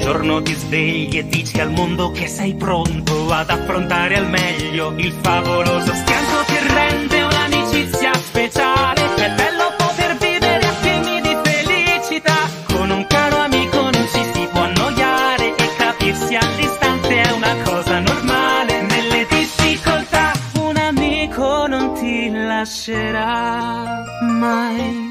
giorno ti svegli e dici al mondo che sei pronto ad affrontare al meglio il favoloso schianto che rende un'amicizia speciale. È bello poter vivere a temi di felicità, con un caro amico non ci si può annoiare e capirsi all'istante è una cosa normale. Nelle difficoltà un amico non ti lascerà mai.